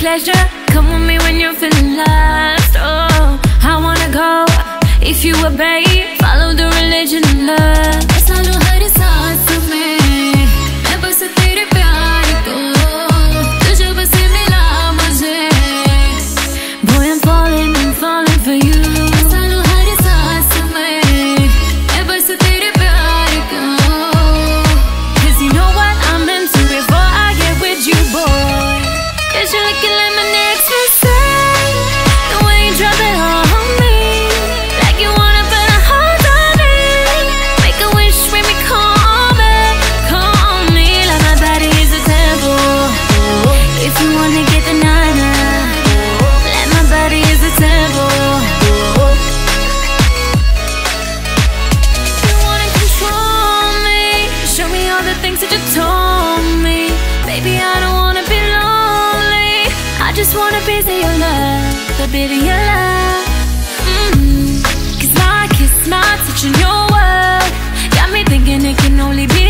pleasure. Come with me when you're feeling lost. Oh, I wanna go if you obey. Follow the religion of love. सालों हर सांस में मैं बस तेरे प्यार को, तुझे बस मिला मुझे. Boy, I'm falling for you. सालों हर सांस में मैं बस तेरे प्यार को. 'Cause you know what I'm into before I get with you, boy. 'Cause you're looking like my next mistake. The way you drop it on me, like you wanna put a hold on me. Make a wish, make me call me like my body is a temple. If you wanna get the nana, like my body is a temple. You wanna control me, show me all the things that you told me. Baby, I don't wanna be lonely. I just wanna be your love, the bit of your love. 'Cause my kiss, my touch, and your word got me thinking it can only be